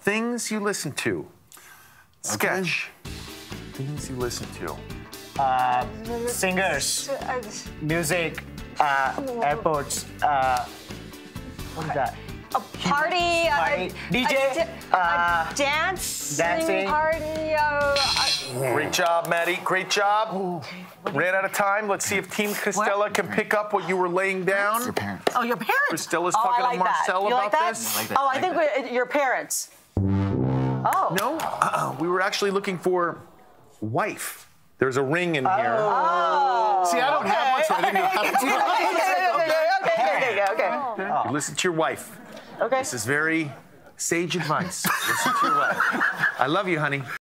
Things you listen to. Sketch. Things you listen to. Singers, music, airports, what is that? A party, DJ, dancing party. Great job, Maddie. Great job. Ran out of time. Let's see if Team Cristela can pick up what you were laying down. Your parents. Oh, your parents. Cristela's talking to Marcel about this. Oh, I think your parents. Oh. No, we were actually looking for wife. There's a ring in here. Oh. See, I don't have one, so I didn't know how to do it. Okay. You listen to your wife. Okay. This is very sage advice. Listen to your wife. I love you, honey.